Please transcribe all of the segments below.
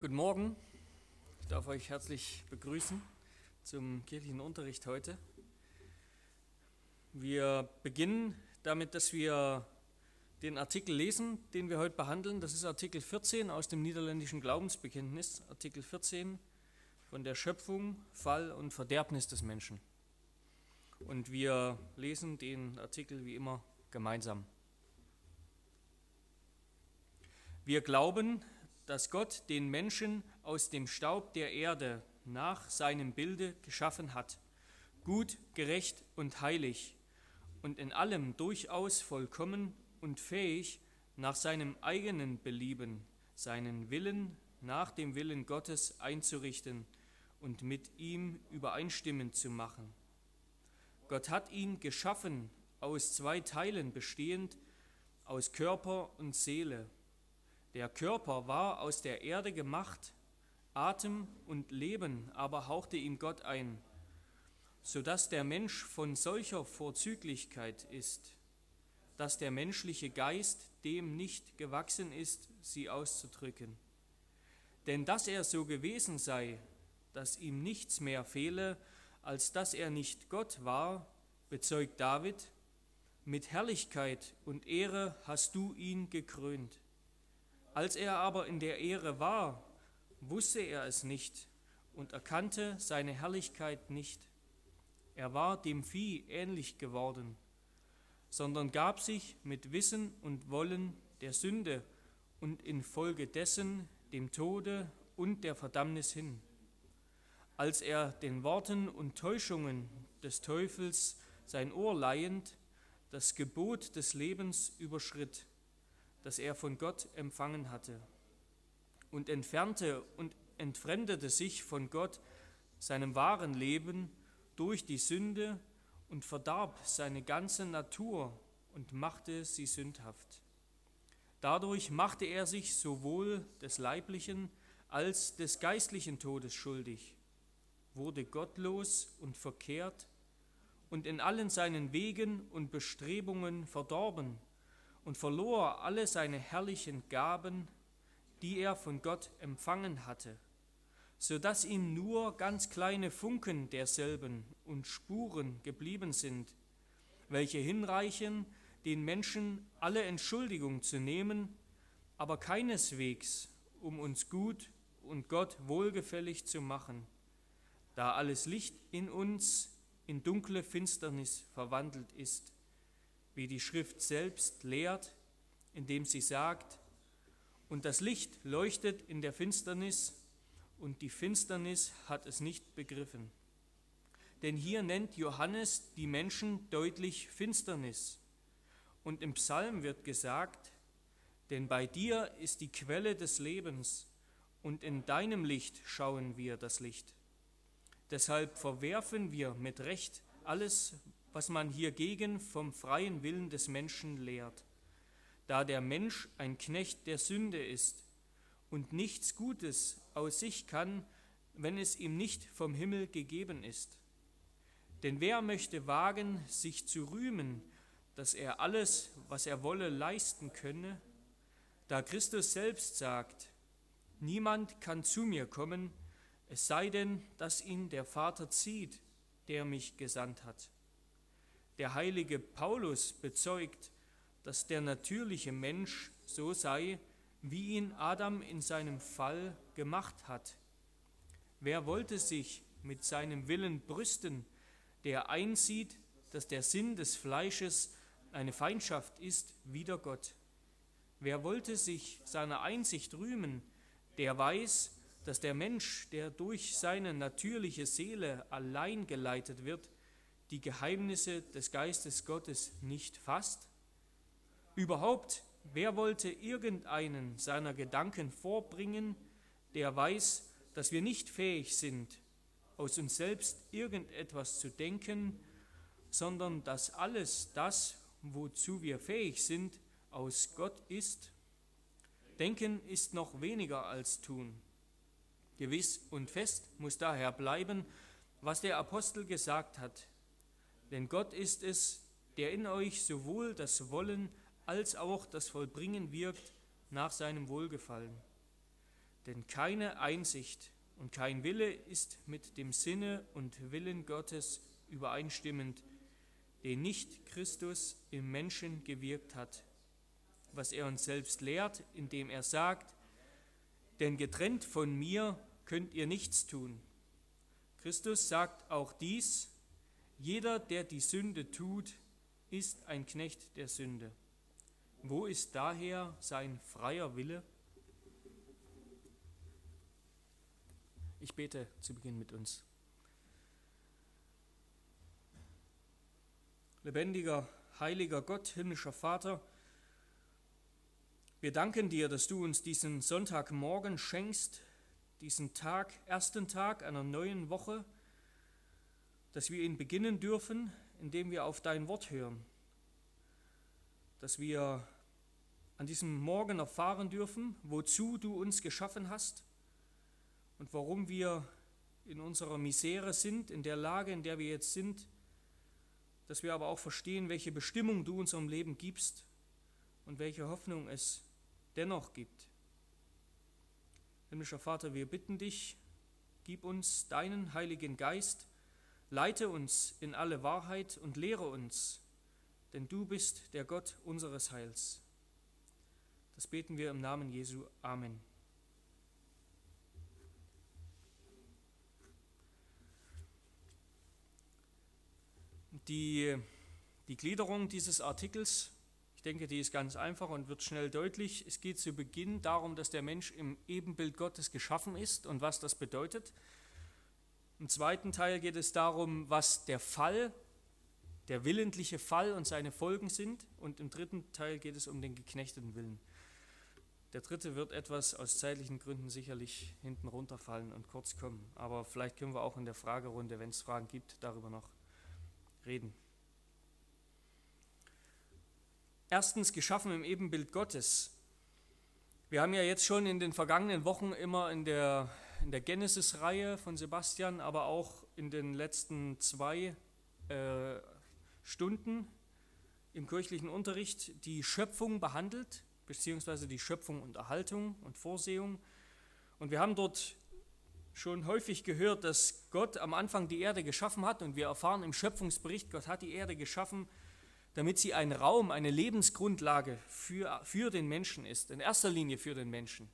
Guten Morgen, ich darf euch herzlich begrüßen zum kirchlichen Unterricht heute. Wir beginnen damit, dass wir den Artikel lesen, den wir heute behandeln. Das ist Artikel 14 aus dem niederländischen Glaubensbekenntnis, Artikel 14 von der Schöpfung, Fall und Verderbnis des Menschen. Und wir lesen den Artikel wie immer gemeinsam. Wir glauben, dass Gott den Menschen aus dem Staub der Erde nach seinem Bilde geschaffen hat, gut, gerecht und heilig und in allem durchaus vollkommen und fähig, nach seinem eigenen Belieben seinen Willen nach dem Willen Gottes einzurichten und mit ihm übereinstimmend zu machen. Gott hat ihn geschaffen, aus zwei Teilen bestehend, aus Körper und Seele. Der Körper war aus der Erde gemacht, Atem und Leben aber hauchte ihm Gott ein, sodass der Mensch von solcher Vorzüglichkeit ist, dass der menschliche Geist dem nicht gewachsen ist, sie auszudrücken. Denn dass er so gewesen sei, dass ihm nichts mehr fehle, als dass er nicht Gott war, bezeugt David: Mit Herrlichkeit und Ehre hast du ihn gekrönt. Als er aber in der Ehre war, wusste er es nicht und erkannte seine Herrlichkeit nicht. Er war dem Vieh ähnlich geworden, sondern gab sich mit Wissen und Wollen der Sünde und infolgedessen dem Tode und der Verdammnis hin. Als er den Worten und Täuschungen des Teufels sein Ohr leihend das Gebot des Lebens überschritt, das er von Gott empfangen hatte, und entfernte und entfremdete sich von Gott, seinem wahren Leben, durch die Sünde und verdarb seine ganze Natur und machte sie sündhaft. Dadurch machte er sich sowohl des leiblichen als des geistlichen Todes schuldig, wurde gottlos und verkehrt und in allen seinen Wegen und Bestrebungen verdorben und verlor alle seine herrlichen Gaben, die er von Gott empfangen hatte, so dass ihm nur ganz kleine Funken derselben und Spuren geblieben sind, welche hinreichen, den Menschen alle Entschuldigung zu nehmen, aber keineswegs, um uns gut und Gott wohlgefällig zu machen, da alles Licht in uns in dunkle Finsternis verwandelt ist, wie die Schrift selbst lehrt, indem sie sagt: Und das Licht leuchtet in der Finsternis, und die Finsternis hat es nicht begriffen. Denn hier nennt Johannes die Menschen deutlich Finsternis. Und im Psalm wird gesagt: Denn bei dir ist die Quelle des Lebens, und in deinem Licht schauen wir das Licht. Deshalb verwerfen wir mit Recht alles, was man hiergegen vom freien Willen des Menschen lehrt, da der Mensch ein Knecht der Sünde ist und nichts Gutes aus sich kann, wenn es ihm nicht vom Himmel gegeben ist. Denn wer möchte wagen, sich zu rühmen, dass er alles, was er wolle, leisten könne, da Christus selbst sagt: Niemand kann zu mir kommen, es sei denn, dass ihn der Vater zieht, der mich gesandt hat. Der heilige Paulus bezeugt, dass der natürliche Mensch so sei, wie ihn Adam in seinem Fall gemacht hat. Wer wollte sich mit seinem Willen brüsten, der einsieht, dass der Sinn des Fleisches eine Feindschaft ist wider Gott? Wer wollte sich seiner Einsicht rühmen, der weiß, dass der Mensch, der durch seine natürliche Seele allein geleitet wird, die Geheimnisse des Geistes Gottes nicht fasst? Überhaupt, wer wollte irgendeinen seiner Gedanken vorbringen, der weiß, dass wir nicht fähig sind, aus uns selbst irgendetwas zu denken, sondern dass alles das, wozu wir fähig sind, aus Gott ist? Denken ist noch weniger als tun. Gewiss und fest muss daher bleiben, was der Apostel gesagt hat. Denn Gott ist es, der in euch sowohl das Wollen als auch das Vollbringen wirkt nach seinem Wohlgefallen. Denn keine Einsicht und kein Wille ist mit dem Sinne und Willen Gottes übereinstimmend, den nicht Christus im Menschen gewirkt hat, was er uns selbst lehrt, indem er sagt, denn getrennt von mir könnt ihr nichts tun. Christus sagt auch dies, jeder, der die Sünde tut, ist ein Knecht der Sünde. Wo ist daher sein freier Wille? Ich bete zu Beginn mit uns. Lebendiger, heiliger Gott, himmlischer Vater, wir danken dir, dass du uns diesen Sonntagmorgen schenkst, diesen Tag, ersten Tag einer neuen Woche, dass wir ihn beginnen dürfen, indem wir auf dein Wort hören, dass wir an diesem Morgen erfahren dürfen, wozu du uns geschaffen hast und warum wir in unserer Misere sind, in der Lage, in der wir jetzt sind, dass wir aber auch verstehen, welche Bestimmung du unserem Leben gibst und welche Hoffnung es dennoch gibt. Himmlischer Vater, wir bitten dich, gib uns deinen Heiligen Geist, leite uns in alle Wahrheit und lehre uns, denn du bist der Gott unseres Heils. Das beten wir im Namen Jesu. Amen. Die Gliederung dieses Artikels, ich denke, die ist ganz einfach und wird schnell deutlich. Es geht zu Beginn darum, dass der Mensch im Ebenbild Gottes geschaffen ist und was das bedeutet. Im zweiten Teil geht es darum, was der Fall, der willentliche Fall und seine Folgen sind. Und im dritten Teil geht es um den geknechteten Willen. Der dritte wird etwas aus zeitlichen Gründen sicherlich hinten runterfallen und kurz kommen. Aber vielleicht können wir auch in der Fragerunde, wenn es Fragen gibt, darüber noch reden. Erstens, geschaffen im Ebenbild Gottes. Wir haben ja jetzt schon in den vergangenen Wochen immer in der Genesis-Reihe von Sebastian, aber auch in den letzten 2 Stunden im kirchlichen Unterricht die Schöpfung behandelt, beziehungsweise die Schöpfung und Erhaltung und Vorsehung. Und wir haben dort schon häufig gehört, dass Gott am Anfang die Erde geschaffen hat, und wir erfahren im Schöpfungsbericht, Gott hat die Erde geschaffen, damit sie ein Raum, eine Lebensgrundlage für den Menschen ist, in erster Linie für den Menschen.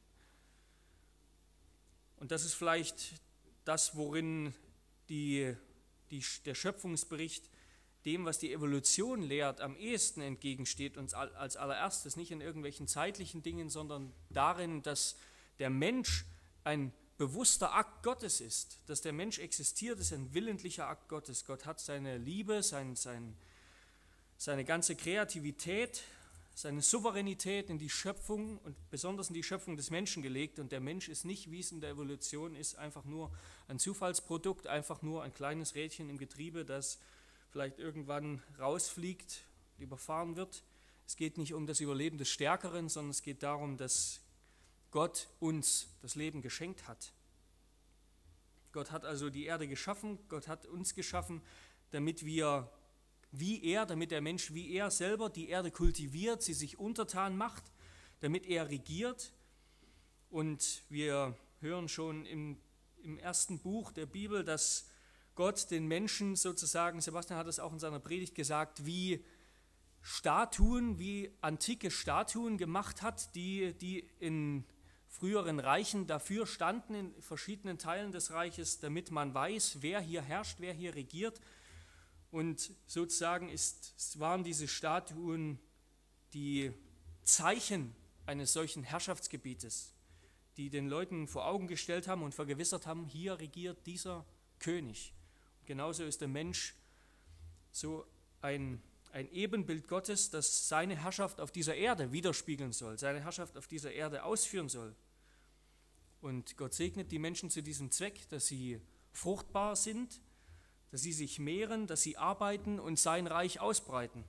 Und das ist vielleicht das, worin der Schöpfungsbericht dem, was die Evolution lehrt, am ehesten entgegensteht, uns als allererstes, nicht in irgendwelchen zeitlichen Dingen, sondern darin, dass der Mensch ein bewusster Akt Gottes ist, dass der Mensch existiert, ist ein willentlicher Akt Gottes. Gott hat seine Liebe, seine ganze Kreativität, seine Souveränität in die Schöpfung und besonders in die Schöpfung des Menschen gelegt, und der Mensch ist nicht, wie es in der Evolution ist, einfach nur ein Zufallsprodukt, einfach nur ein kleines Rädchen im Getriebe, das vielleicht irgendwann rausfliegt, überfahren wird. Es geht nicht um das Überleben des Stärkeren, sondern es geht darum, dass Gott uns das Leben geschenkt hat. Gott hat also die Erde geschaffen, Gott hat uns geschaffen, damit der Mensch wie er selber die Erde kultiviert, sie sich untertan macht, damit er regiert. Und wir hören schon im ersten Buch der Bibel, dass Gott den Menschen sozusagen, Sebastian hat es auch in seiner Predigt gesagt, wie antike Statuen gemacht hat, die in früheren Reichen dafür standen, in verschiedenen Teilen des Reiches, damit man weiß, wer hier herrscht, wer hier regiert. Und sozusagen waren diese Statuen die Zeichen eines solchen Herrschaftsgebietes, die den Leuten vor Augen gestellt haben und vergewissert haben, hier regiert dieser König. Und genauso ist der Mensch so ein Ebenbild Gottes, das seine Herrschaft auf dieser Erde widerspiegeln soll, seine Herrschaft auf dieser Erde ausführen soll. Und Gott segnet die Menschen zu diesem Zweck, dass sie fruchtbar sind, dass sie sich mehren, dass sie arbeiten und sein Reich ausbreiten.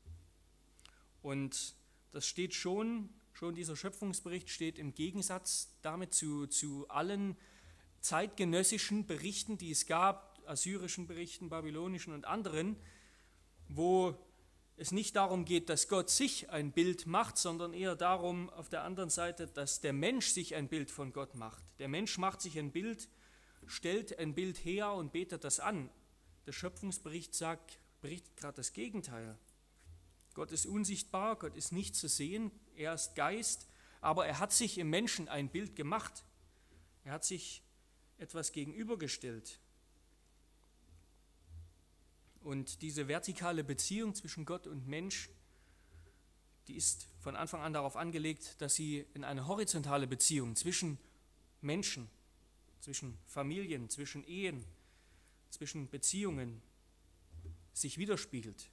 Und das steht schon dieser Schöpfungsbericht steht im Gegensatz damit zu allen zeitgenössischen Berichten, die es gab, assyrischen Berichten, babylonischen und anderen, wo es nicht darum geht, dass Gott sich ein Bild macht, sondern eher darum, auf der anderen Seite, dass der Mensch sich ein Bild von Gott macht. Der Mensch macht sich ein Bild, stellt ein Bild her und betet das an. Der Schöpfungsbericht berichtet gerade das Gegenteil. Gott ist unsichtbar, Gott ist nicht zu sehen, er ist Geist, aber er hat sich im Menschen ein Bild gemacht. Er hat sich etwas gegenübergestellt. Und diese vertikale Beziehung zwischen Gott und Mensch, die ist von Anfang an darauf angelegt, dass sie in eine horizontale Beziehung zwischen Menschen, zwischen Familien, zwischen Ehen, zwischen Beziehungen sich widerspiegelt.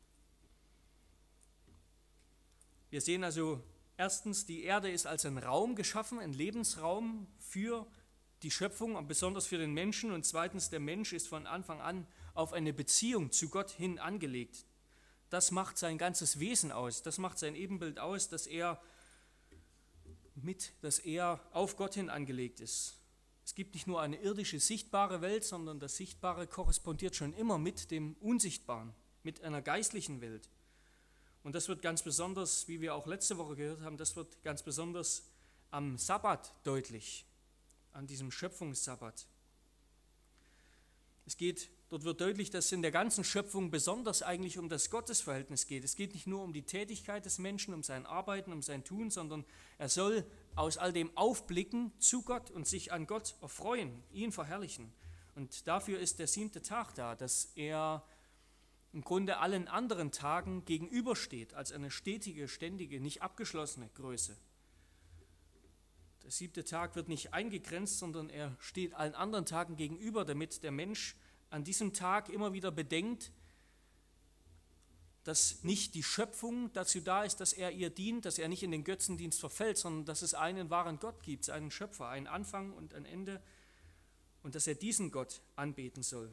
Wir sehen also erstens, die Erde ist als ein Raum geschaffen, ein Lebensraum für die Schöpfung und besonders für den Menschen. Und zweitens, der Mensch ist von Anfang an auf eine Beziehung zu Gott hin angelegt. Das macht sein ganzes Wesen aus, das macht sein Ebenbild aus, dass er auf Gott hin angelegt ist. Es gibt nicht nur eine irdische, sichtbare Welt, sondern das Sichtbare korrespondiert schon immer mit dem Unsichtbaren, mit einer geistlichen Welt. Und das wird ganz besonders, wie wir auch letzte Woche gehört haben, das wird ganz besonders am Sabbat deutlich, an diesem Schöpfungssabbat. Dort wird deutlich, dass es in der ganzen Schöpfung besonders eigentlich um das Gottesverhältnis geht. Es geht nicht nur um die Tätigkeit des Menschen, um sein Arbeiten, um sein Tun, sondern er soll aus all dem aufblicken zu Gott und sich an Gott erfreuen, ihn verherrlichen. Und dafür ist der 7. Tag da, dass er im Grunde allen anderen Tagen gegenübersteht, als eine stetige, ständige, nicht abgeschlossene Größe. Der 7. Tag wird nicht eingegrenzt, sondern er steht allen anderen Tagen gegenüber, damit der Mensch an diesem Tag immer wieder bedenkt, dass nicht die Schöpfung dazu da ist, dass er ihr dient, dass er nicht in den Götzendienst verfällt, sondern dass es einen wahren Gott gibt, einen Schöpfer, einen Anfang und ein Ende und dass er diesen Gott anbeten soll.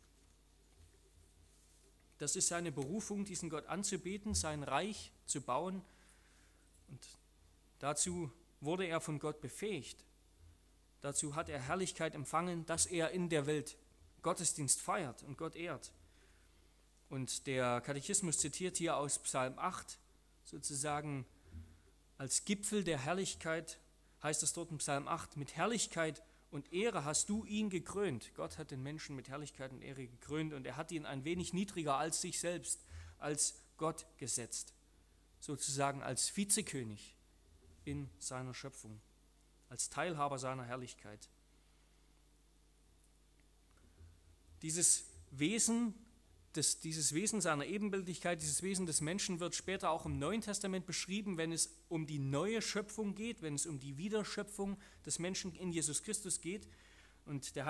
Das ist seine Berufung, diesen Gott anzubeten, sein Reich zu bauen und dazu wurde er von Gott befähigt. Dazu hat er Herrlichkeit empfangen, dass er in der Welt Gottesdienst feiert und Gott ehrt. Und der Katechismus zitiert hier aus Psalm 8 sozusagen als Gipfel der Herrlichkeit, heißt es dort in Psalm 8, mit Herrlichkeit und Ehre hast du ihn gekrönt. Gott hat den Menschen mit Herrlichkeit und Ehre gekrönt und er hat ihn ein wenig niedriger als sich selbst, als Gott gesetzt, sozusagen als Vizekönig in seiner Schöpfung, als Teilhaber seiner Herrlichkeit. Dieses Wesen seiner Ebenbildlichkeit, dieses Wesen des Menschen wird später auch im Neuen Testament beschrieben, wenn es um die neue Schöpfung geht, wenn es um die Wiederschöpfung des Menschen in Jesus Christus geht. Und das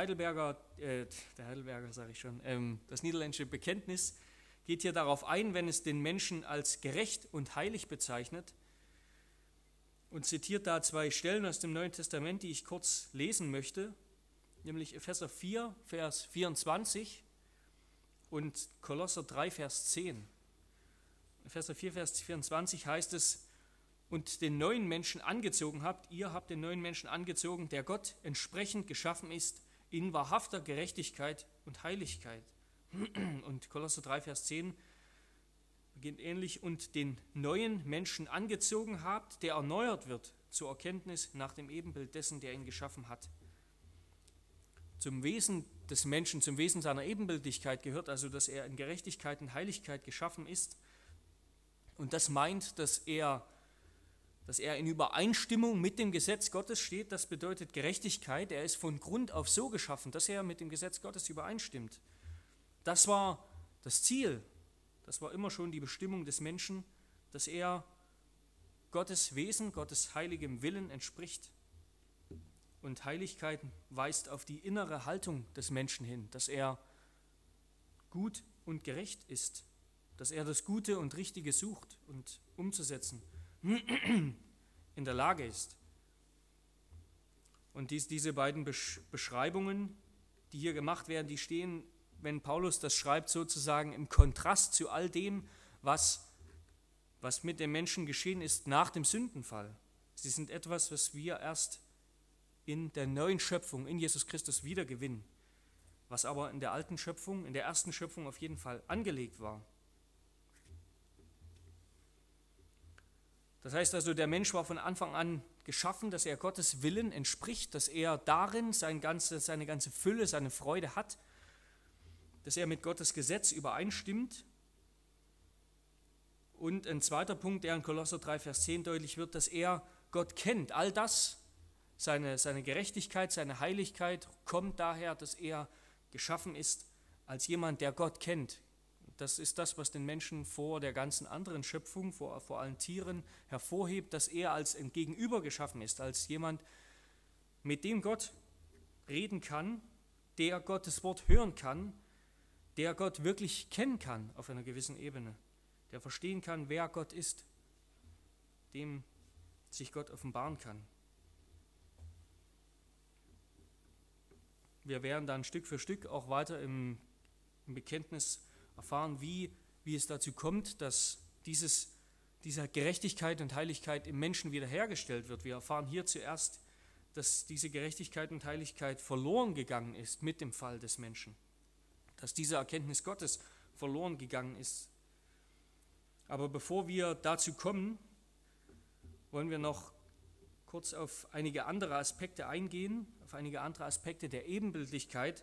niederländische Bekenntnis geht hier darauf ein, wenn es den Menschen als gerecht und heilig bezeichnet und zitiert da 2 Stellen aus dem Neuen Testament, die ich kurz lesen möchte, nämlich Epheser 4, Vers 24 und Kolosser 3, Vers 10. Epheser 4, Vers 24 heißt es, und den neuen Menschen angezogen habt, ihr habt den neuen Menschen angezogen, der Gott entsprechend geschaffen ist, in wahrhafter Gerechtigkeit und Heiligkeit. Und Kolosser 3, Vers 10 beginnt ähnlich, und den neuen Menschen angezogen habt, der erneuert wird zur Erkenntnis nach dem Ebenbild dessen, der ihn geschaffen hat. Zum Wesen des Menschen, zum Wesen seiner Ebenbildlichkeit gehört also, dass er in Gerechtigkeit und Heiligkeit geschaffen ist. Und das meint, dass er in Übereinstimmung mit dem Gesetz Gottes steht. Das bedeutet Gerechtigkeit. Er ist von Grund auf so geschaffen, dass er mit dem Gesetz Gottes übereinstimmt. Das war das Ziel. Das war immer schon die Bestimmung des Menschen, dass er Gottes Wesen, Gottes heiligem Willen entspricht. Und Heiligkeit weist auf die innere Haltung des Menschen hin, dass er gut und gerecht ist, dass er das Gute und Richtige sucht und umzusetzen in der Lage ist. Und diese beiden Beschreibungen, die hier gemacht werden, die stehen, wenn Paulus das schreibt, sozusagen im Kontrast zu all dem, was mit dem Menschen geschehen ist nach dem Sündenfall. Sie sind etwas, was wir erst in der neuen Schöpfung, in Jesus Christus wiedergewinnen, was aber in der alten Schöpfung, in der ersten Schöpfung auf jeden Fall angelegt war. Das heißt also, der Mensch war von Anfang an geschaffen, dass er Gottes Willen entspricht, dass er darin seine ganze Fülle, seine Freude hat, dass er mit Gottes Gesetz übereinstimmt. Und ein zweiter Punkt, der in Kolosser 3, Vers 10 deutlich wird, dass er Gott kennt. All das, seine Gerechtigkeit, seine Heiligkeit, kommt daher, dass er geschaffen ist als jemand, der Gott kennt. Das ist das, was den Menschen vor der ganzen anderen Schöpfung, vor allen Tieren hervorhebt, dass er als ein Gegenüber geschaffen ist, als jemand, mit dem Gott reden kann, der Gottes Wort hören kann, der Gott wirklich kennen kann auf einer gewissen Ebene, der verstehen kann, wer Gott ist, dem sich Gott offenbaren kann. Wir werden dann Stück für Stück auch weiter im Bekenntnis erfahren, wie es dazu kommt, dass diese Gerechtigkeit und Heiligkeit im Menschen wiederhergestellt wird. Wir erfahren hier zuerst, dass diese Gerechtigkeit und Heiligkeit verloren gegangen ist mit dem Fall des Menschen, dass diese Erkenntnis Gottes verloren gegangen ist. Aber bevor wir dazu kommen, wollen wir noch kurz auf einige andere Aspekte eingehen, auf einige andere Aspekte der Ebenbildlichkeit.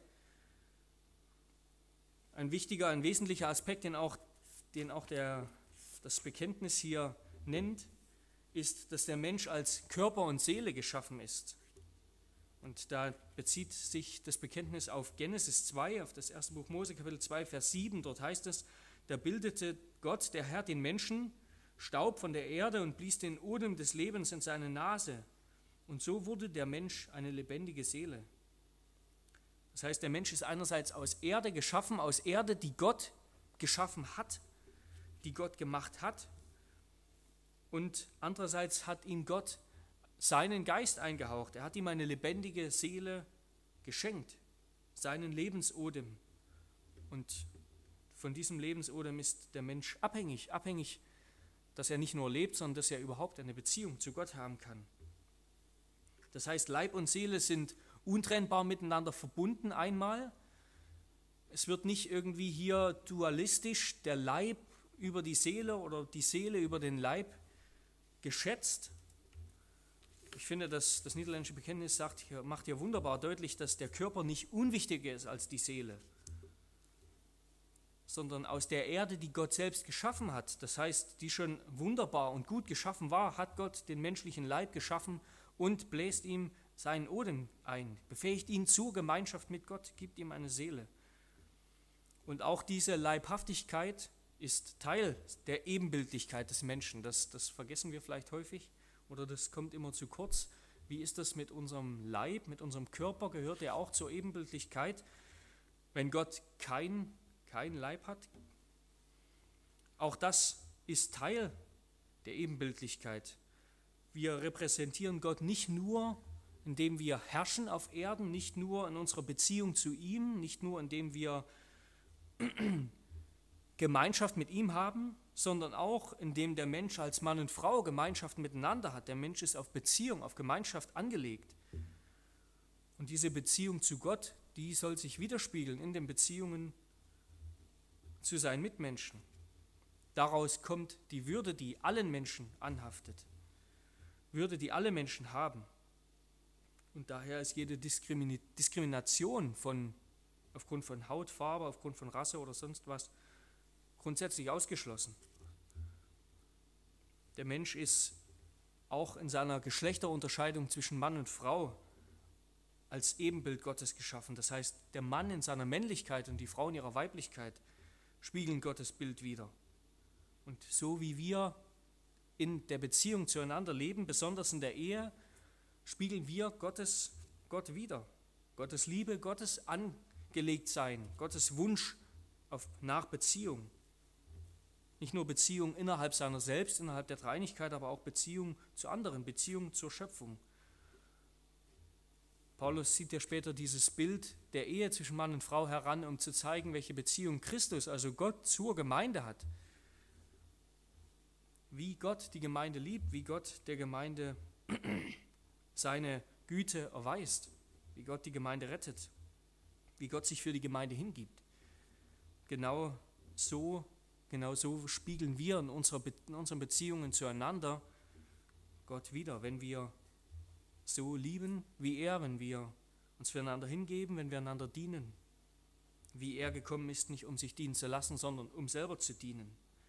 Ein wichtiger, ein wesentlicher Aspekt, den auch das Bekenntnis hier nennt, ist, dass der Mensch als Körper und Seele geschaffen ist. Und da bezieht sich das Bekenntnis auf Genesis 2, auf das erste Buch Mose, Kapitel 2, Vers 7. Dort heißt es, da bildete Gott, der Herr, den Menschen, Staub von der Erde und blies den Odem des Lebens in seine Nase. Und so wurde der Mensch eine lebendige Seele. Das heißt, der Mensch ist einerseits aus Erde geschaffen, aus Erde, die Gott geschaffen hat, die Gott gemacht hat. Und andererseits hat ihm Gott seinen Geist eingehaucht. Er hat ihm eine lebendige Seele geschenkt, seinen Lebensodem. Und von diesem Lebensodem ist der Mensch abhängig, dass er nicht nur lebt, sondern dass er überhaupt eine Beziehung zu Gott haben kann. Das heißt, Leib und Seele sind untrennbar miteinander verbunden einmal. Es wird nicht irgendwie hier dualistisch der Leib über die Seele oder die Seele über den Leib geschätzt. Ich finde, dass das niederländische Bekenntnis macht hier wunderbar deutlich, dass der Körper nicht unwichtiger ist als die Seele, sondern aus der Erde, die Gott selbst geschaffen hat, das heißt, die schon wunderbar und gut geschaffen war, hat Gott den menschlichen Leib geschaffen und bläst ihm seinen Odem ein, befähigt ihn zur Gemeinschaft mit Gott, gibt ihm eine Seele. Und auch diese Leibhaftigkeit ist Teil der Ebenbildlichkeit des Menschen. Das vergessen wir vielleicht häufig oder das kommt immer zu kurz. Wie ist das mit unserem Leib, mit unserem Körper? Gehört er auch zur Ebenbildlichkeit, wenn Gott kein Leib hat? Auch das ist Teil der Ebenbildlichkeit. Wir repräsentieren Gott nicht nur, indem wir herrschen auf Erden, nicht nur in unserer Beziehung zu ihm, nicht nur indem wir Gemeinschaft mit ihm haben, sondern auch indem der Mensch als Mann und Frau Gemeinschaft miteinander hat. Der Mensch ist auf Beziehung, auf Gemeinschaft angelegt. Und diese Beziehung zu Gott, die soll sich widerspiegeln in den Beziehungen zu seinen Mitmenschen. Daraus kommt die Würde, die allen Menschen anhaftet. Würde, die alle Menschen haben. Und daher ist jede Diskrimination aufgrund von Hautfarbe, aufgrund von Rasse oder sonst was grundsätzlich ausgeschlossen. Der Mensch ist auch in seiner Geschlechterunterscheidung zwischen Mann und Frau als Ebenbild Gottes geschaffen. Das heißt, der Mann in seiner Männlichkeit und die Frau in ihrer Weiblichkeit spiegeln Gottes Bild wider. Und so wie wir in der Beziehung zueinander leben, besonders in der Ehe, spiegeln wir Gott wider. Gottes Liebe, Gottes Angelegtsein, Gottes Wunsch nach Beziehung. Nicht nur Beziehung innerhalb seiner selbst, innerhalb der Dreieinigkeit, aber auch Beziehung zu anderen, Beziehung zur Schöpfung. Paulus zieht ja später dieses Bild der Ehe zwischen Mann und Frau heran, um zu zeigen, welche Beziehung Christus, also Gott, zur Gemeinde hat. Wie Gott die Gemeinde liebt, wie Gott der Gemeinde seine Güte erweist, wie Gott die Gemeinde rettet, wie Gott sich für die Gemeinde hingibt. Genau so spiegeln wir in unseren Beziehungen zueinander Gott wieder, wenn wir so lieben wie er, wenn wir uns füreinander hingeben, wenn wir einander dienen. Wie er gekommen ist, nicht um sich dienen zu lassen, sondern um selber zu dienen.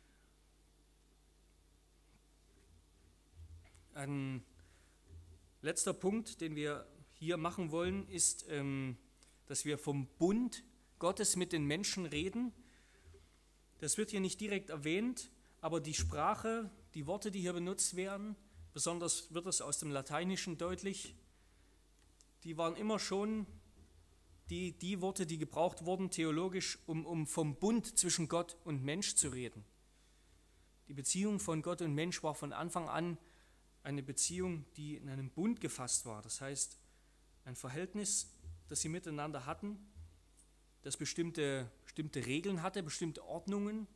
Ein letzter Punkt, den wir hier machen wollen, ist, dass wir vom Bund Gottes mit den Menschen reden. Das wird hier nicht direkt erwähnt, aber die Sprache, die Worte, die hier benutzt werden, besonders wird es aus dem Lateinischen deutlich, die waren immer schon die Worte, die gebraucht wurden theologisch, um vom Bund zwischen Gott und Mensch zu reden. Die Beziehung von Gott und Mensch war von Anfang an eine Beziehung, die in einem Bund gefasst war. Das heißt, ein Verhältnis, das sie miteinander hatten, das bestimmte Regeln hatte, bestimmte Ordnungen,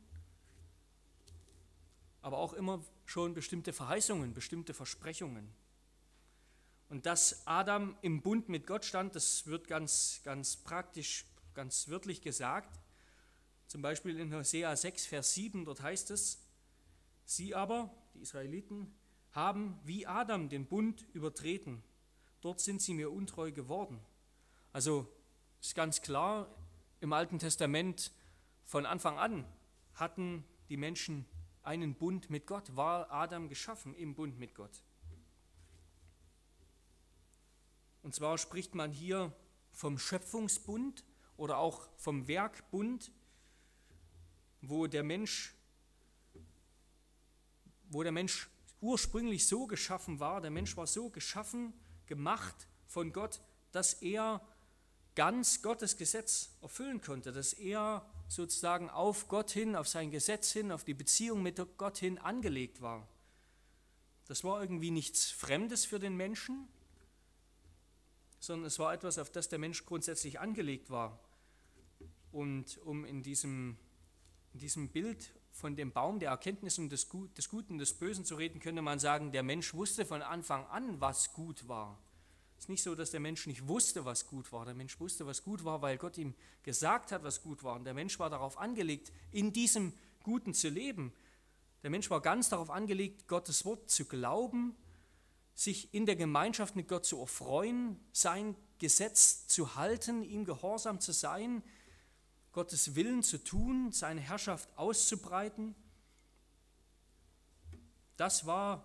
aber auch immer schon bestimmte Verheißungen, bestimmte Versprechungen. Und dass Adam im Bund mit Gott stand, das wird ganz praktisch, ganz wörtlich gesagt. Zum Beispiel in Hosea 6, Vers 7, dort heißt es: Sie aber, die Israeliten, haben wie Adam den Bund übertreten. Dort sind sie mir untreu geworden. Also ist ganz klar, im Alten Testament von Anfang an hatten die Menschen einen Bund mit Gott, war Adam geschaffen im Bund mit Gott. Und zwar spricht man hier vom Schöpfungsbund oder auch vom Werkbund, wo der Mensch ursprünglich so geschaffen war. Der Mensch war so geschaffen, gemacht von Gott, dass er ganz Gottes Gesetz erfüllen konnte, dass er sozusagen auf Gott hin, auf sein Gesetz hin, auf die Beziehung mit Gott hin angelegt war. Das war irgendwie nichts Fremdes für den Menschen, sondern es war etwas, auf das der Mensch grundsätzlich angelegt war. Und um in diesem Bild von dem Baum der Erkenntnis und des Guten und des Bösen zu reden, könnte man sagen, der Mensch wusste von Anfang an, was gut war. Es ist nicht so, dass der Mensch nicht wusste, was gut war. Der Mensch wusste, was gut war, weil Gott ihm gesagt hat, was gut war. Und der Mensch war darauf angelegt, in diesem Guten zu leben. Der Mensch war ganz darauf angelegt, Gottes Wort zu glauben, sich in der Gemeinschaft mit Gott zu erfreuen, sein Gesetz zu halten, ihm gehorsam zu sein, Gottes Willen zu tun, seine Herrschaft auszubreiten. Das war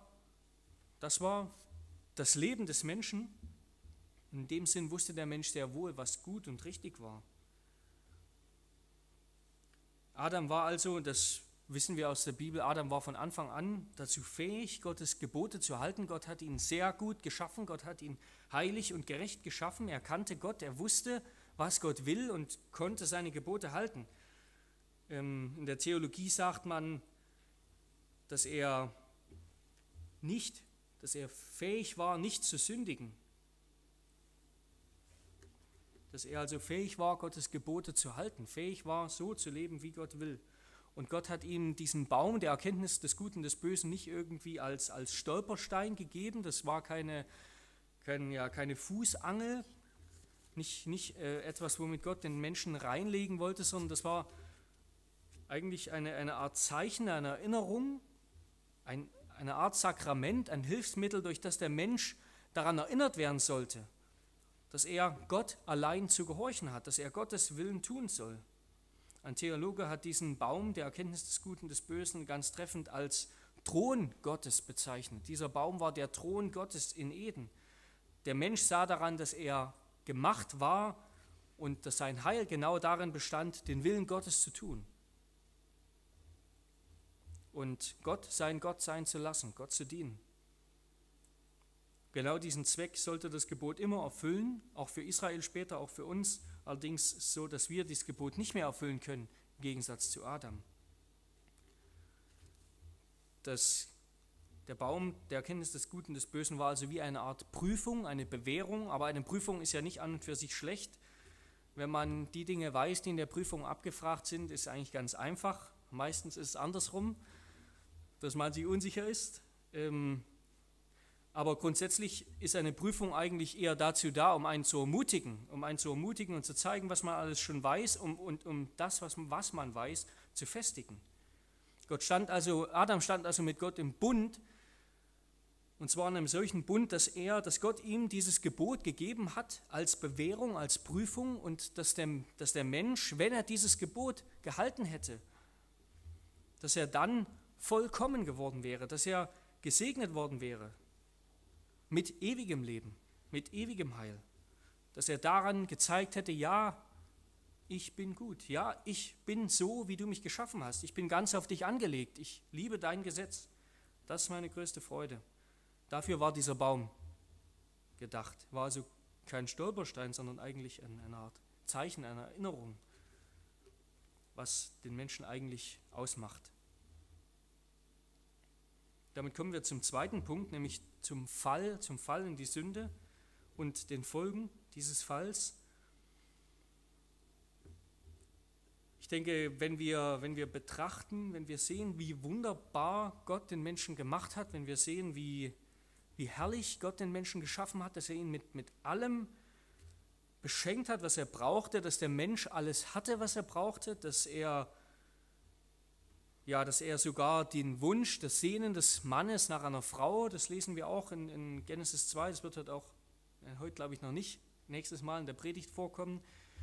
das Leben des Menschen. In dem Sinn wusste der Mensch sehr wohl, was gut und richtig war. Adam war also, das wissen wir aus der Bibel, Adam war von Anfang an dazu fähig, Gottes Gebote zu halten. Gott hat ihn sehr gut geschaffen, Gott hat ihn heilig und gerecht geschaffen. Er kannte Gott, er wusste, was Gott will und konnte seine Gebote halten. In der Theologie sagt man, dass er fähig war, nicht zu sündigen. Dass er also fähig war, Gottes Gebote zu halten, fähig war, so zu leben, wie Gott will. Und Gott hat ihm diesen Baum der Erkenntnis des Guten und des Bösen nicht irgendwie als Stolperstein gegeben. Das war keine Fußangel, nicht etwas, womit Gott den Menschen reinlegen wollte, sondern das war eigentlich eine Art Zeichen, eine Erinnerung, eine Art Sakrament, ein Hilfsmittel, durch das der Mensch daran erinnert werden sollte, dass er Gott allein zu gehorchen hat, dass er Gottes Willen tun soll. Ein Theologe hat diesen Baum der Erkenntnis des Guten und des Bösen ganz treffend als Thron Gottes bezeichnet. Dieser Baum war der Thron Gottes in Eden. Der Mensch sah daran, dass er gemacht war und dass sein Heil genau darin bestand, den Willen Gottes zu tun. Und Gott sein zu lassen, Gott zu dienen. Genau diesen Zweck sollte das Gebot immer erfüllen, auch für Israel später, auch für uns. Allerdings so, dass wir dieses Gebot nicht mehr erfüllen können, im Gegensatz zu Adam. Der Baum der Erkenntnis des Guten und des Bösen war also wie eine Art Prüfung, eine Bewährung. Aber eine Prüfung ist ja nicht an und für sich schlecht. Wenn man die Dinge weiß, die in der Prüfung abgefragt sind, ist es eigentlich ganz einfach. Meistens ist es andersrum, dass man sich unsicher ist. Aber grundsätzlich ist eine Prüfung eigentlich eher dazu da, um einen zu ermutigen und zu zeigen, was man alles schon weiß, um das, was man weiß, zu festigen. Adam stand also mit Gott im Bund, Und zwar in einem solchen Bund, dass Gott ihm dieses Gebot gegeben hat als Bewährung, als Prüfung und dass der Mensch, wenn er dieses Gebot gehalten hätte, dass er dann vollkommen geworden wäre, dass er gesegnet worden wäre mit ewigem Leben, mit ewigem Heil, dass er daran gezeigt hätte, ja, ich bin gut, ja, ich bin so, wie du mich geschaffen hast, ich bin ganz auf dich angelegt, ich liebe dein Gesetz, das ist meine größte Freude. Dafür war dieser Baum gedacht, war also kein Stolperstein, sondern eigentlich eine Art Zeichen, eine Erinnerung, was den Menschen eigentlich ausmacht. Damit kommen wir zum zweiten Punkt, nämlich zum Fall in die Sünde und den Folgen dieses Falls. Ich denke, wenn wir betrachten, wenn wir sehen, wie wunderbar Gott den Menschen gemacht hat, wenn wir sehen, wie herrlich Gott den Menschen geschaffen hat, dass er ihn mit allem beschenkt hat, was er brauchte, dass der Mensch alles hatte, was er brauchte, dass er sogar den Wunsch, das Sehnen des Mannes nach einer Frau, das lesen wir auch in Genesis 2, das wird heute glaube ich noch nicht, nächstes Mal in der Predigt vorkommen,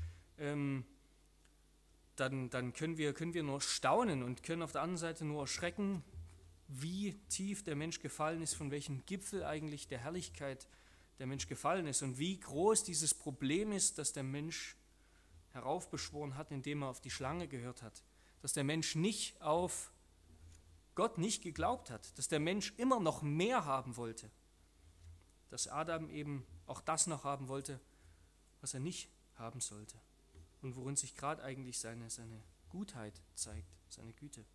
dann können wir nur staunen und können auf der anderen Seite nur erschrecken, wie tief der Mensch gefallen ist, von welchem Gipfel eigentlich der Herrlichkeit der Mensch gefallen ist und wie groß dieses Problem ist, das der Mensch heraufbeschworen hat, indem er auf die Schlange gehört hat. Dass der Mensch nicht auf Gott nicht geglaubt hat, dass der Mensch immer noch mehr haben wollte, dass Adam eben auch das noch haben wollte, was er nicht haben sollte und worin sich gerade eigentlich seine Gutheit zeigt, seine Güte.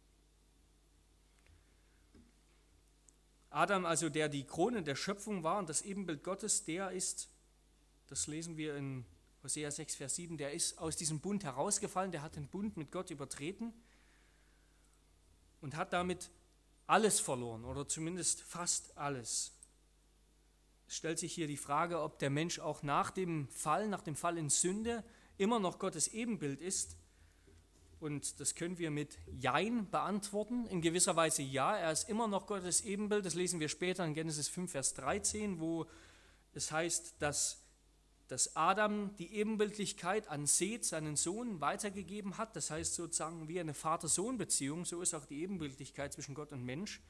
Adam, also der die Krone der Schöpfung war und das Ebenbild Gottes, der ist, das lesen wir in Hosea 6, Vers 7, der ist aus diesem Bund herausgefallen, der hat den Bund mit Gott übertreten und hat damit alles verloren oder zumindest fast alles. Es stellt sich hier die Frage, ob der Mensch auch nach dem Fall in Sünde immer noch Gottes Ebenbild ist. Und das können wir mit Jein beantworten. In gewisser Weise ja, er ist immer noch Gottes Ebenbild. Das lesen wir später in Genesis 5, Vers 13, wo es heißt, dass Adam die Ebenbildlichkeit an Seth, seinen Sohn, weitergegeben hat. Das heißt sozusagen wie eine Vater-Sohn-Beziehung. So ist auch die Ebenbildlichkeit zwischen Gott und Mensch.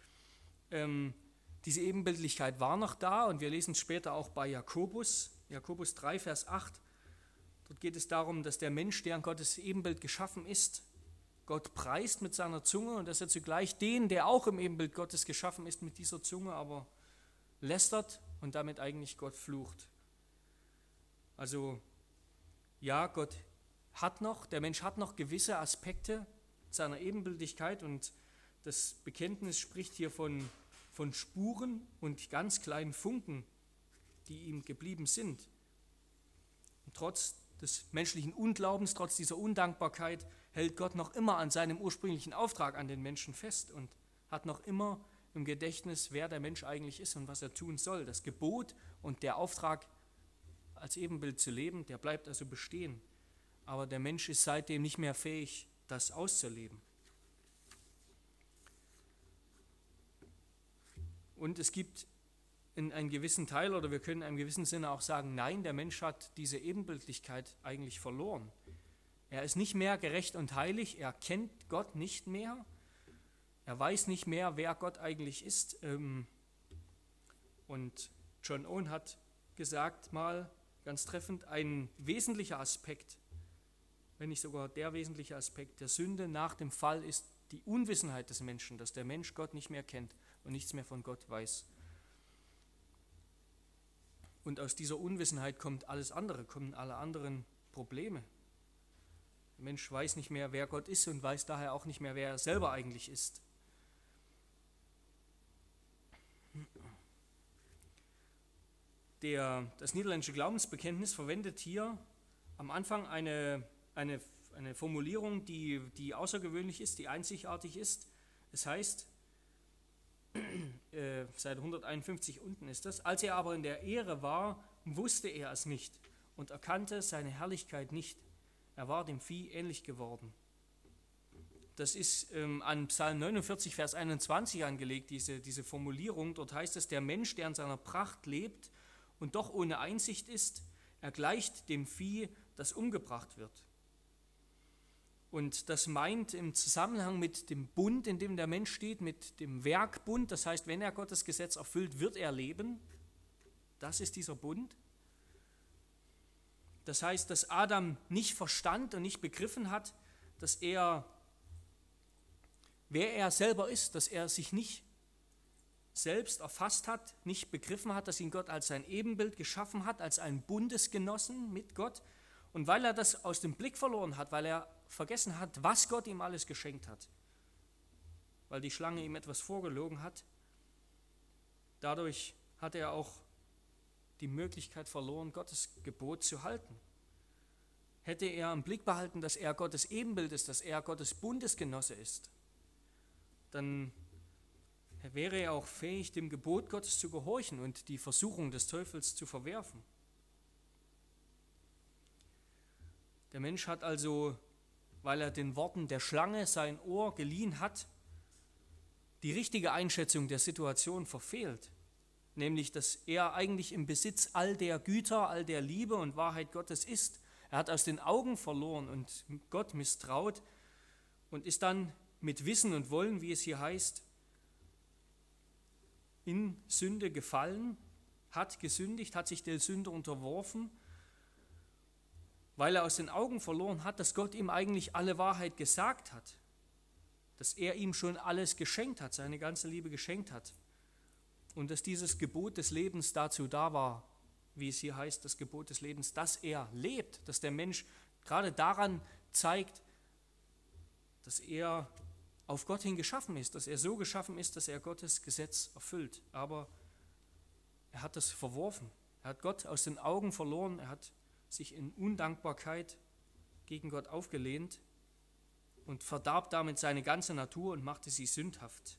Diese Ebenbildlichkeit war noch da und wir lesen es später auch bei Jakobus 3, Vers 8. Dort geht es darum, dass der Mensch, der an Gottes Ebenbild geschaffen ist, Gott preist mit seiner Zunge und dass er zugleich den, der auch im Ebenbild Gottes geschaffen ist, mit dieser Zunge aber lästert und damit eigentlich Gott flucht. Also ja, der Mensch hat noch gewisse Aspekte seiner Ebenbildlichkeit und das Bekenntnis spricht hier von Spuren und ganz kleinen Funken, die ihm geblieben sind. Und trotz des menschlichen Unglaubens, trotz dieser Undankbarkeit, hält Gott noch immer an seinem ursprünglichen Auftrag an den Menschen fest und hat noch immer im Gedächtnis, wer der Mensch eigentlich ist und was er tun soll. Das Gebot und der Auftrag, als Ebenbild zu leben, der bleibt also bestehen. Aber der Mensch ist seitdem nicht mehr fähig, das auszuleben. Und es gibt in einem gewissen Teil, oder wir können in einem gewissen Sinne auch sagen, nein, der Mensch hat diese Ebenbildlichkeit eigentlich verloren. Er ist nicht mehr gerecht und heilig, er kennt Gott nicht mehr, er weiß nicht mehr, wer Gott eigentlich ist. Und John Owen hat gesagt mal, ganz treffend, ein wesentlicher Aspekt, wenn nicht sogar der wesentliche Aspekt der Sünde nach dem Fall ist die Unwissenheit des Menschen, dass der Mensch Gott nicht mehr kennt und nichts mehr von Gott weiß. Und aus dieser Unwissenheit kommen alle anderen Probleme. Der Mensch weiß nicht mehr, wer Gott ist und weiß daher auch nicht mehr, wer er selber eigentlich ist. Das niederländische Glaubensbekenntnis verwendet hier am Anfang eine Formulierung, die außergewöhnlich ist, die einzigartig ist. Es heißt, Seite 151 unten ist das, als er aber in der Ehre war, wusste er es nicht und erkannte seine Herrlichkeit nicht. Er war dem Vieh ähnlich geworden. Das ist an Psalm 49, Vers 21 angelegt, diese Formulierung. Dort heißt es, der Mensch, der in seiner Pracht lebt und doch ohne Einsicht ist, er gleicht dem Vieh, das umgebracht wird. Und das meint im Zusammenhang mit dem Bund, in dem der Mensch steht, mit dem Werkbund, das heißt, wenn er Gottes Gesetz erfüllt, wird er leben. Das ist dieser Bund. Das heißt, dass Adam nicht verstand und nicht begriffen hat, dass er, wer er selber ist, dass er sich nicht selbst erfasst hat, nicht begriffen hat, dass ihn Gott als sein Ebenbild geschaffen hat, als einen Bundesgenossen mit Gott. Und weil er das aus dem Blick verloren hat, weil er vergessen hat, was Gott ihm alles geschenkt hat, weil die Schlange ihm etwas vorgelogen hat, dadurch hat er auch die Möglichkeit verloren, Gottes Gebot zu halten. Hätte er im Blick behalten, dass er Gottes Ebenbild ist, dass er Gottes Bundesgenosse ist, dann wäre er auch fähig, dem Gebot Gottes zu gehorchen und die Versuchung des Teufels zu verwerfen. Der Mensch hat also, weil er den Worten der Schlange sein Ohr geliehen hat, die richtige Einschätzung der Situation verfehlt. Nämlich, dass er eigentlich im Besitz all der Güter, all der Liebe und Wahrheit Gottes ist. Er hat aus den Augen verloren und Gott misstraut und ist dann mit Wissen und Wollen, wie es hier heißt, in Sünde gefallen, hat gesündigt, hat sich der Sünde unterworfen, weil er aus den Augen verloren hat, dass Gott ihm eigentlich alle Wahrheit gesagt hat, dass er ihm schon alles geschenkt hat, seine ganze Liebe geschenkt hat. Und dass dieses Gebot des Lebens dazu da war, wie es hier heißt, das Gebot des Lebens, dass er lebt, dass der Mensch gerade daran zeigt, dass er auf Gott hin geschaffen ist, dass er so geschaffen ist, dass er Gottes Gesetz erfüllt. Aber er hat das verworfen. Er hat Gott aus den Augen verloren, er hat sich in Undankbarkeit gegen Gott aufgelehnt und verdarb damit seine ganze Natur und machte sie sündhaft.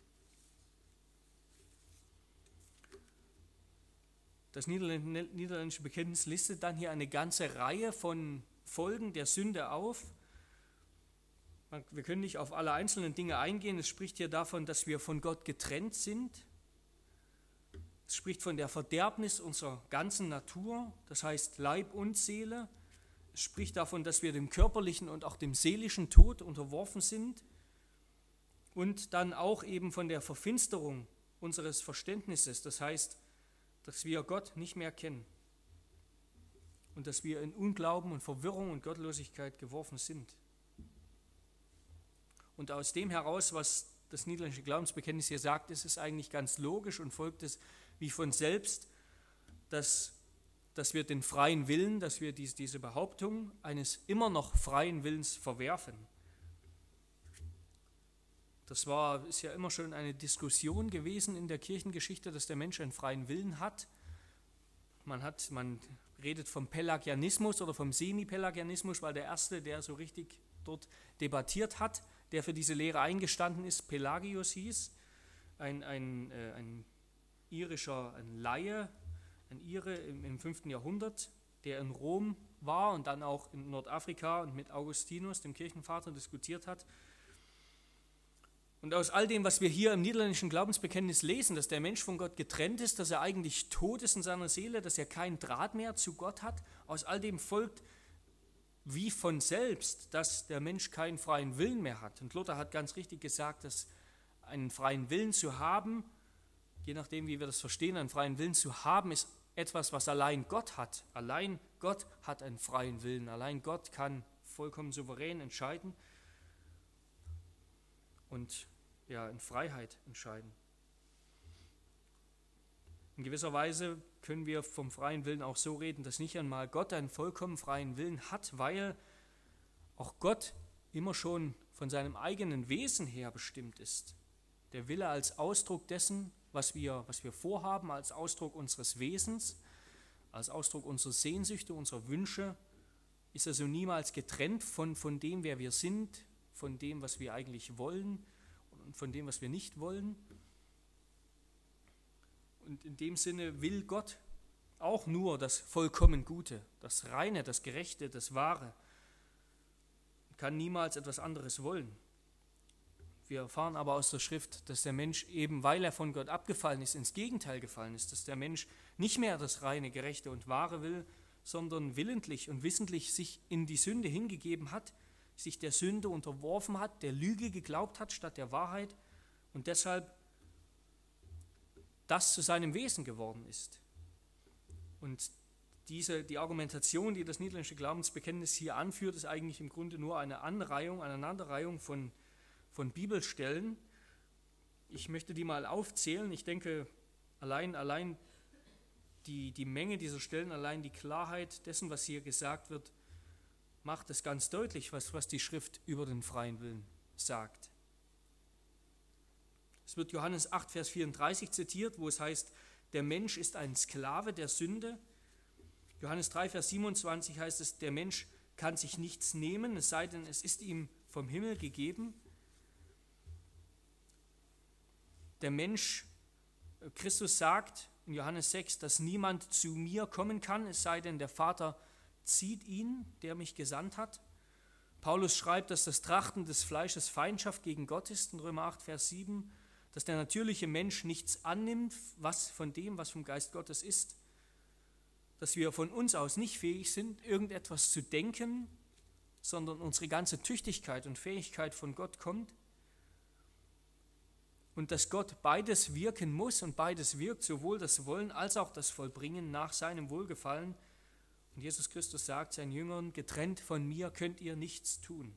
Das niederländische Bekenntnis listet dann hier eine ganze Reihe von Folgen der Sünde auf. Wir können nicht auf alle einzelnen Dinge eingehen. Es spricht hier davon, dass wir von Gott getrennt sind. Es spricht von der Verderbnis unserer ganzen Natur, das heißt Leib und Seele. Es spricht davon, dass wir dem körperlichen und auch dem seelischen Tod unterworfen sind. Und dann auch eben von der Verfinsterung unseres Verständnisses, das heißt, dass wir Gott nicht mehr kennen und dass wir in Unglauben und Verwirrung und Gottlosigkeit geworfen sind. Und aus dem heraus, was das niederländische Glaubensbekenntnis hier sagt, ist es eigentlich ganz logisch und folgt es wie von selbst, dass wir den freien Willen, dass wir diese Behauptung eines immer noch freien Willens verwerfen. Das ist ja immer schon eine Diskussion gewesen in der Kirchengeschichte, dass der Mensch einen freien Willen hat. Man redet vom Pelagianismus oder vom Semi-Pelagianismus, weil der erste, der so richtig dort debattiert hat, der für diese Lehre eingestanden ist, Pelagius hieß, ein irischer Laie, ein Ire im 5. Jahrhundert, der in Rom war und dann auch in Nordafrika und mit Augustinus, dem Kirchenvater, diskutiert hat. Und aus all dem, was wir hier im niederländischen Glaubensbekenntnis lesen, dass der Mensch von Gott getrennt ist, dass er eigentlich tot ist in seiner Seele, dass er keinen Draht mehr zu Gott hat, aus all dem folgt wie von selbst, dass der Mensch keinen freien Willen mehr hat. Und Luther hat ganz richtig gesagt, dass einen freien Willen zu haben, je nachdem, wie wir das verstehen, einen freien Willen zu haben, ist etwas, was allein Gott hat. Allein Gott hat einen freien Willen. Allein Gott kann vollkommen souverän entscheiden und in Freiheit entscheiden. In gewisser Weise können wir vom freien Willen auch so reden, dass nicht einmal Gott einen vollkommen freien Willen hat, weil auch Gott immer schon von seinem eigenen Wesen her bestimmt ist. Der Wille als Ausdruck dessen, was wir vorhaben, als Ausdruck unseres Wesens, als Ausdruck unserer Sehnsüchte, unserer Wünsche, ist also niemals getrennt von dem, wer wir sind, von dem, was wir eigentlich wollen und von dem, was wir nicht wollen. Und in dem Sinne will Gott auch nur das vollkommen Gute, das Reine, das Gerechte, das Wahre. Kann niemals etwas anderes wollen. Wir erfahren aber aus der Schrift, dass der Mensch eben, weil er von Gott abgefallen ist, ins Gegenteil gefallen ist, dass der Mensch nicht mehr das reine, gerechte und wahre will, sondern willentlich und wissentlich sich in die Sünde hingegeben hat, sich der Sünde unterworfen hat, der Lüge geglaubt hat statt der Wahrheit und deshalb das zu seinem Wesen geworden ist. Und die Argumentation, die das niederländische Glaubensbekenntnis hier anführt, ist eigentlich im Grunde nur eine Aneinanderreihung von Bibelstellen. Ich möchte die mal aufzählen. Ich denke, allein die Menge dieser Stellen, allein die Klarheit dessen, was hier gesagt wird, macht es ganz deutlich, was die Schrift über den freien Willen sagt. Es wird Johannes 8, Vers 34 zitiert, wo es heißt, der Mensch ist ein Sklave der Sünde. Johannes 3, Vers 27 heißt es, der Mensch kann sich nichts nehmen, es sei denn, es ist ihm vom Himmel gegeben. Der Mensch, Christus sagt in Johannes 6, dass niemand zu mir kommen kann, es sei denn, der Vater zieht ihn, der mich gesandt hat. Paulus schreibt, dass das Trachten des Fleisches Feindschaft gegen Gott ist, in Römer 8, Vers 7, dass der natürliche Mensch nichts annimmt, was von dem, was vom Geist Gottes ist, dass wir von uns aus nicht fähig sind, irgendetwas zu denken, sondern unsere ganze Tüchtigkeit und Fähigkeit von Gott kommt und dass Gott beides wirken muss und beides wirkt, sowohl das Wollen als auch das Vollbringen nach seinem Wohlgefallen. Und Jesus Christus sagt seinen Jüngern, getrennt von mir könnt ihr nichts tun.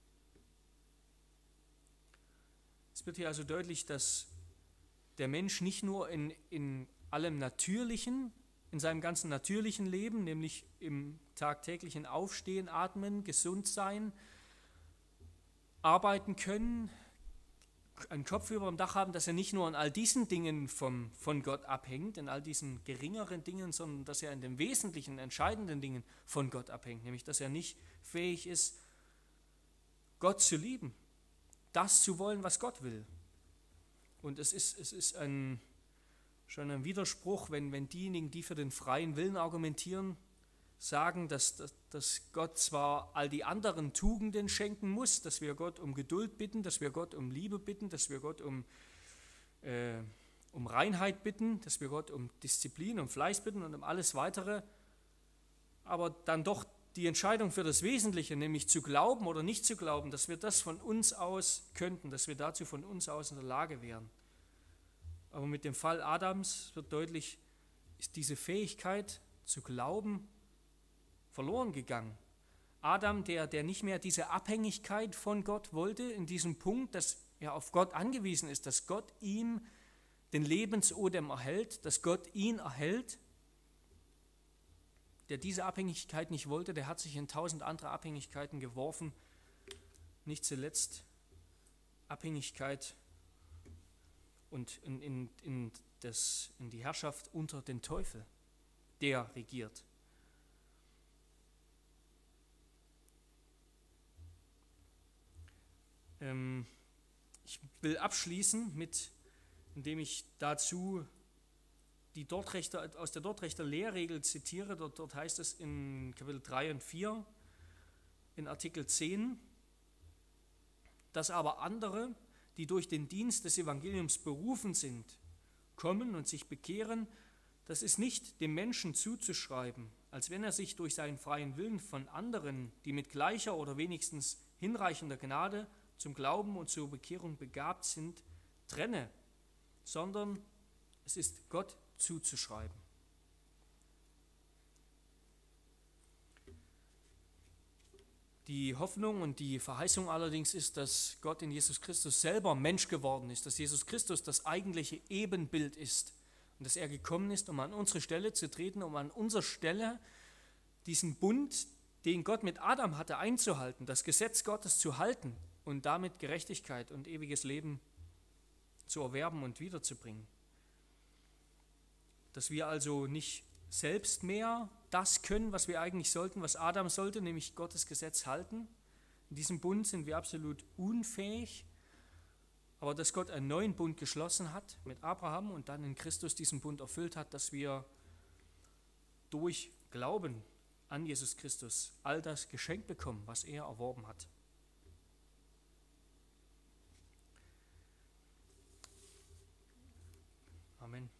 Es wird hier also deutlich, dass der Mensch nicht nur in allem Natürlichen, in seinem ganzen natürlichen Leben, nämlich im tagtäglichen Aufstehen, Atmen, gesund sein, arbeiten können, einen Kopf über dem Dach haben, dass er nicht nur in all diesen Dingen von Gott abhängt, in all diesen geringeren Dingen, sondern dass er in den wesentlichen, entscheidenden Dingen von Gott abhängt, nämlich dass er nicht fähig ist, Gott zu lieben, das zu wollen, was Gott will. Und es ist schon ein Widerspruch, wenn diejenigen, die für den freien Willen argumentieren, sagen, dass Gott zwar all die anderen Tugenden schenken muss, dass wir Gott um Geduld bitten, dass wir Gott um Liebe bitten, dass wir Gott um Reinheit bitten, dass wir Gott um Disziplin, um Fleiß bitten und um alles Weitere, aber dann doch die Entscheidung für das Wesentliche, nämlich zu glauben oder nicht zu glauben, dass wir das von uns aus könnten, dass wir dazu von uns aus in der Lage wären. Aber mit dem Fall Adams wird deutlich, ist diese Fähigkeit zu glauben verloren gegangen. Adam, der nicht mehr diese Abhängigkeit von Gott wollte, in diesem Punkt, dass er auf Gott angewiesen ist, dass Gott ihm den Lebensodem erhält, dass Gott ihn erhält, der diese Abhängigkeit nicht wollte, der hat sich in 1000 andere Abhängigkeiten geworfen, nicht zuletzt Abhängigkeit und in die Herrschaft unter den Teufel, der regiert. Ich will abschließen, indem ich dazu aus der Dortrechter Lehrregel zitiere. Dort heißt es in Kapitel 3 und 4, in Artikel 10, dass aber andere, die durch den Dienst des Evangeliums berufen sind, kommen und sich bekehren, das ist nicht dem Menschen zuzuschreiben, als wenn er sich durch seinen freien Willen von anderen, die mit gleicher oder wenigstens hinreichender Gnade zum Glauben und zur Bekehrung begabt sind, trenne, sondern es ist Gott zuzuschreiben. Die Hoffnung und die Verheißung allerdings ist, dass Gott in Jesus Christus selber Mensch geworden ist, dass Jesus Christus das eigentliche Ebenbild ist und dass er gekommen ist, um an unsere Stelle zu treten, um an unserer Stelle diesen Bund, den Gott mit Adam hatte, einzuhalten, das Gesetz Gottes zu halten und damit Gerechtigkeit und ewiges Leben zu erwerben und wiederzubringen. Dass wir also nicht selbst mehr das können, was wir eigentlich sollten, was Adam sollte, nämlich Gottes Gesetz halten. In diesem Bund sind wir absolut unfähig, aber dass Gott einen neuen Bund geschlossen hat mit Abraham und dann in Christus diesen Bund erfüllt hat, dass wir durch Glauben an Jesus Christus all das geschenkt bekommen, was er erworben hat. Amen.